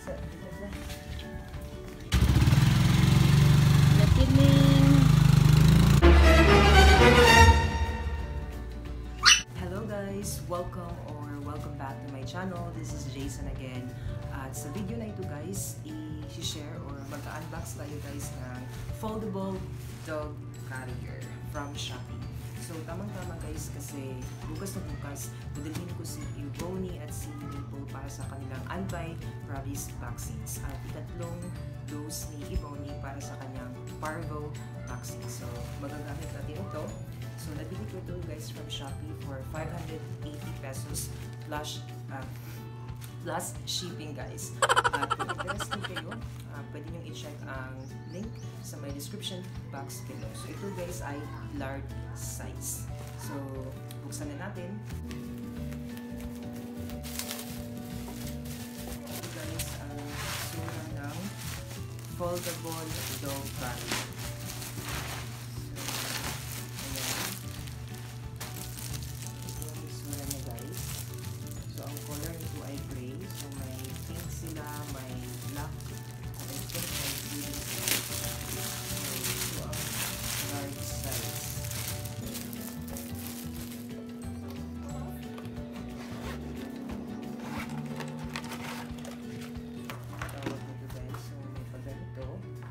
sa nakining. Hello guys, welcome back to my channel. This is Jason again. At sa video na ito guys, i-share or mag-unbox tayo guys ng foldable dog carrier from Shoppee. So, tamang-tama guys kasi bukas na bukas, dadalhin ko si Ebony at si Breathable para sa kanilang Anti-Rabies vaccines. At ikatlong dose ni Ebony para sa kanyang parvo vaccine. So, magagamit natin ito. So, nabili ko ito guys from Shoppee for 580 pesos plus shipping guys. At kung interested kayo, pwede nyo i-check ang link sa my description box below. So ito guys ay large size. So buksan na natin. Ito guys ang sura ng foldable dog carrier. May black at I think may green. So, ang large size. Tawag nito guys. So, may pagganito.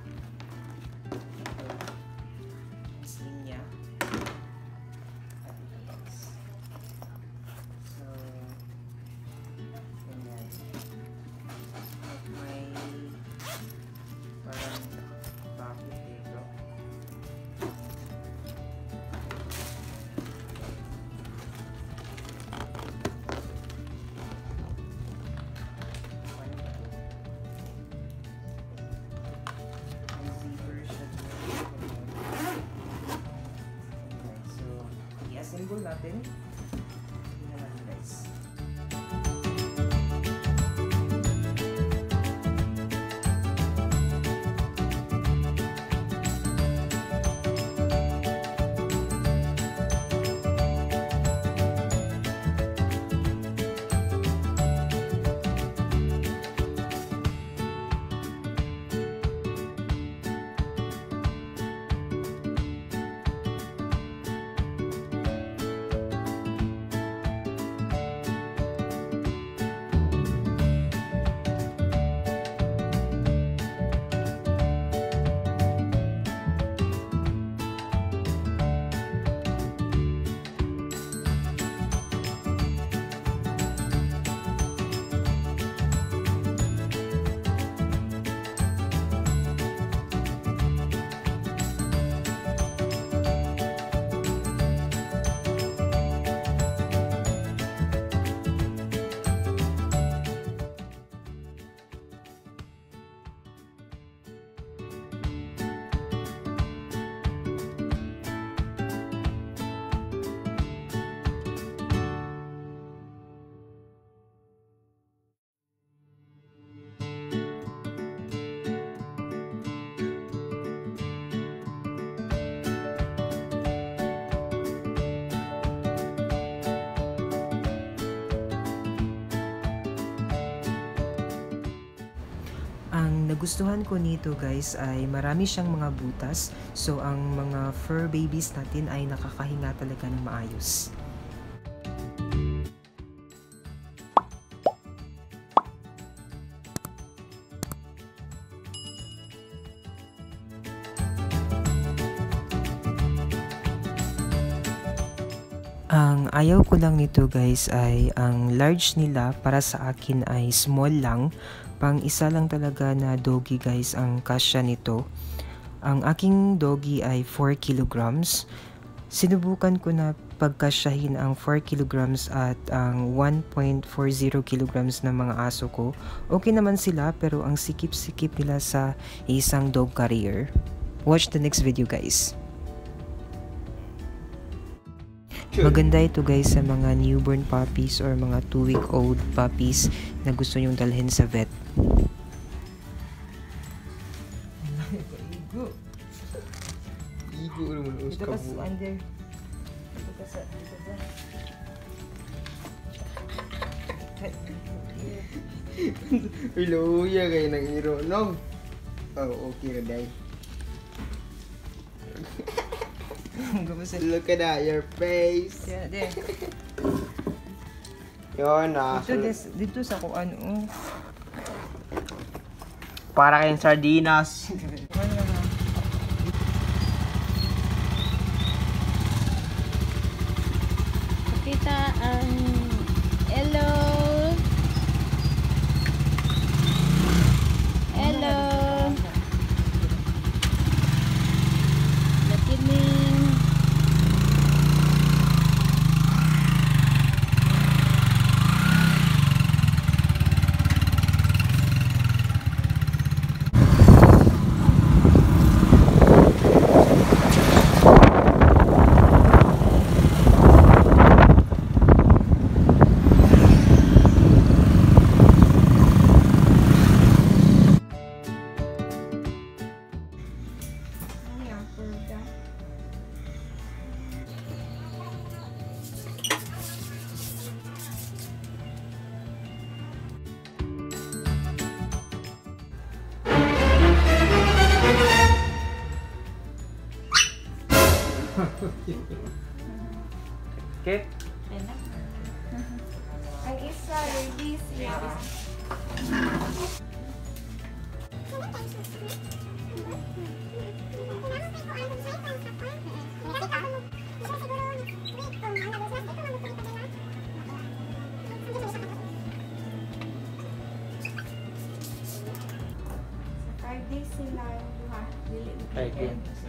Ito. Ang sling niya. At ito guys. So, ganyan. May parang bakit dito. May zipper siya dito. So, i-assemble natin. Tingnan natin guys. Ang nagustuhan ko nito guys ay marami siyang mga butas. So ang mga fur babies natin ay nakakahinga talaga ng maayos. Ang ayaw ko lang nito guys ay ang large nila para sa akin ay small lang. Pang isa lang talaga na doggy guys ang kasya nito. Ang aking doggy ay 4 kilograms. Sinubukan ko na pagkasyahin ang 4 kilograms at ang 1.40 kilograms ng mga aso ko. Okay naman sila pero ang sikip-sikip nila sa isang dog carrier. Watch the next video guys. Maganda ito guys sa mga newborn puppies or mga 2-week-old puppies na gusto nyong dalhin sa vet. Igo naman os Dito ka ka sa under. Dito ka sa Luya kayo ng iro, no? Oh, okay na day. Look at that, your face. Yeah, there. Yun na. Dito sa kung ano. Para kayong sardinas. Kita ang hello. Hello. Lakining. Okay? Ang isa, release yan. Sa 5 days sila, 5 days.